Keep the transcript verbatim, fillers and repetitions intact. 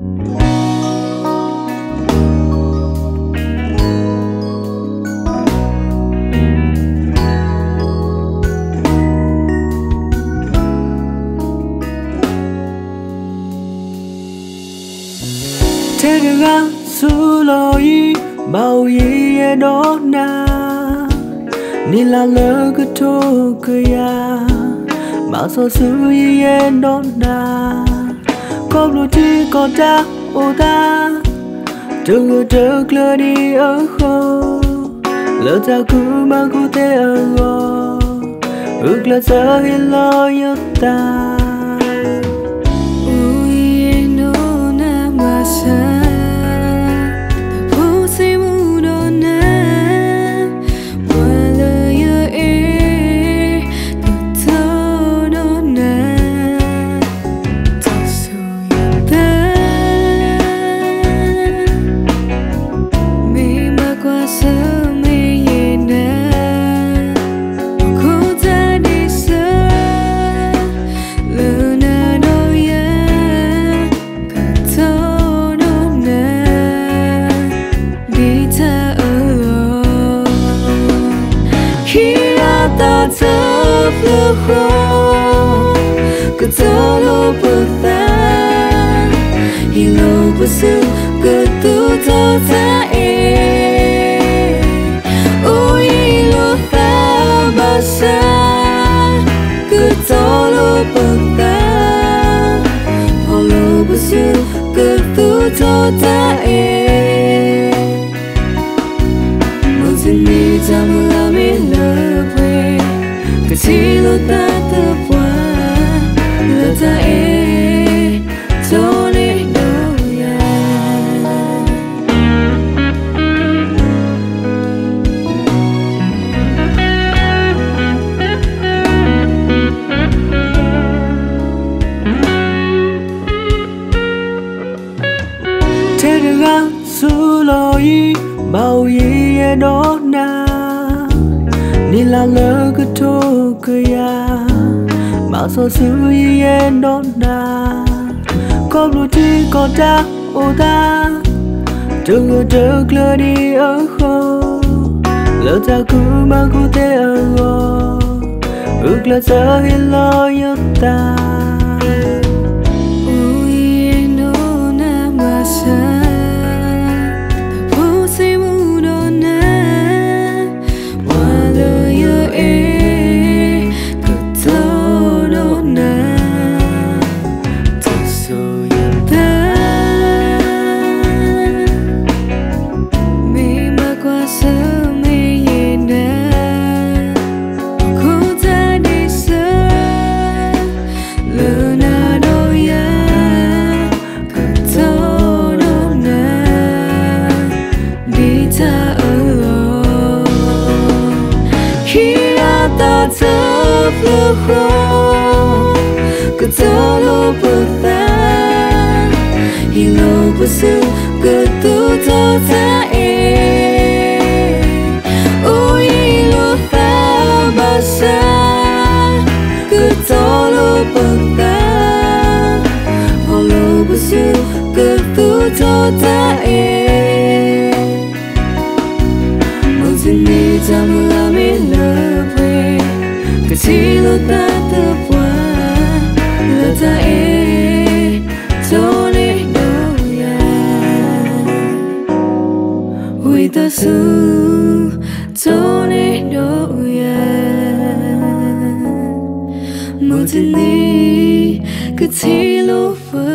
태가 술로이 마우이에 너나 닐랄러 그토 그야 마서 수이에 너나 컵로티 거다 오다 từng trước lơ đi ở khô lỡ ta cứ mang cô thế ở ngõ ước là giờ hiện lo nhớ ta cứ cho lo bờ ta hi lo bờ sư cứ tu cho ta e ôi lo ta bờ sa cứ cho lo bờ ta ho lo bờ sư cứ tu cho ta e một दिन đi ra một la mi lơ về cứ chỉ lo ta ta qua ta e cho nên đâu ya thế ga suloi maui đó na 닐랄러 그토 그야 마서 수이에 너나 컵로티 거다 오다 từng trước lơ đi ở khô lỡ ta cứ mang cô thế ở ngõ ước là giờ hiện lo nhớ ta ôi nó nằm mà xa cứ cho lo bờ ta hi lo bờ sư cứ tu cho ta e ôi lo ta bờ sa cứ cho lo bờ ta ho lo bờ sư cứ tu cho ta e một दिन đi ra một la mi lơ về cứ chỉ lo ta ta qua ta e cho nên đâu ya ui ta su cho nên đâu ya một दिन đi cứ chỉ lo